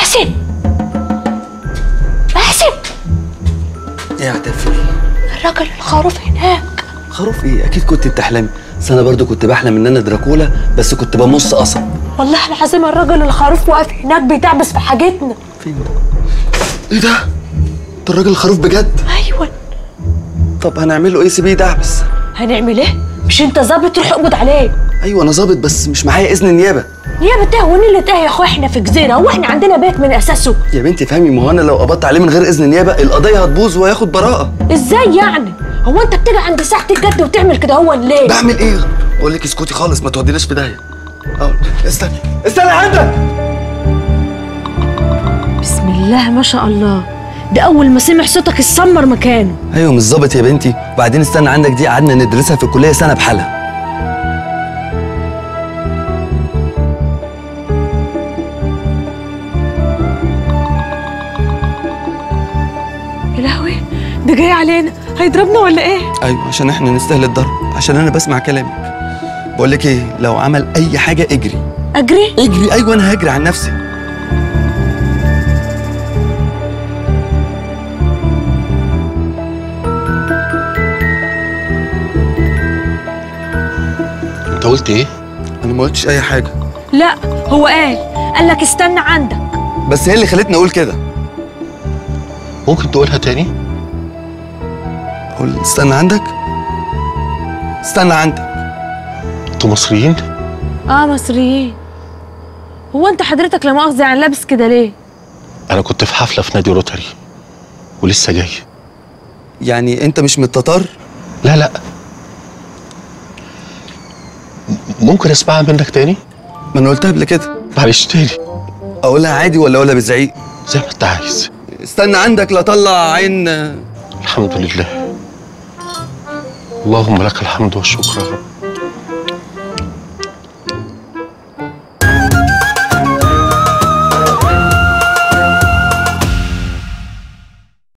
باسم باسم، ايه يا عتافي؟ الراجل الخروف هناك. خروف ايه؟ اكيد كنت بتحلمي، بس انا برضو كنت بحلم ان انا دراكولا، بس كنت بمص قصب. والله العظيم الراجل الخروف واقف هناك بيدعبس في حاجتنا. فين ده؟ ايه ده؟ ده الراجل الخروف بجد؟ ايوه. طب هنعمل له ايه؟ سيبيه يدعبس. هنعمل ايه؟ مش انت ظابط تروح اقبض عليه؟ ايوه انا ظابط، بس مش معايا اذن النيابه. نيابه ايه ونيلة ايه يا اخويا؟ احنا في جزيره، هو احنا عندنا بيت من اساسه؟ يا بنتي فهمي، ما هو انا لو قبضت عليه من غير اذن النيابه القضيه هتبوظ وهياخد براءه. ازاي يعني؟ هو انت بتيجي عند ساعه الجد وتعمل كده هو ليه؟ بعمل ايه؟ بقول لك اسكتي خالص، ما توديناش في داهيه. استني استني عندك. بسم الله ما شاء الله، ده اول ما سمع صوتك اتسمر مكانه. ايوه مش ظابط يا بنتي، وبعدين استنى عندك دي قعدنا ندرسها في الكليه سنه بحالها. يا لهوي، ده جاي علينا، هيضربنا ولا ايه؟ ايوه عشان احنا نستاهل الضرب، عشان انا بسمع كلامك. بقول لك ايه، لو عمل اي حاجه اجري. اجري؟ اجري، ايوه انا هجري عن نفسي. انت قلت ايه؟ انا ما قلتش اي حاجه. لا هو قال لك استنى عندك. بس هي اللي خلتني اقول كده. ممكن تقولها تاني؟ قول استنى عندك. استنى عندك. انتوا مصريين؟ مصريين. هو انت حضرتك لا مؤاخذة يعني لابس كده ليه؟ انا كنت في حفله في نادي روتري ولسه جاي. يعني انت مش من التتار؟ لا لا. ممكن اسمعها منك تاني؟ ما انا قلتها قبل كده. معلش تاني. اقولها عادي ولا اقولها بزعيق؟ زي ما انت عايز. استنى عندك لا طلع عين. الحمد لله. اللهم لك الحمد والشكر يا رب.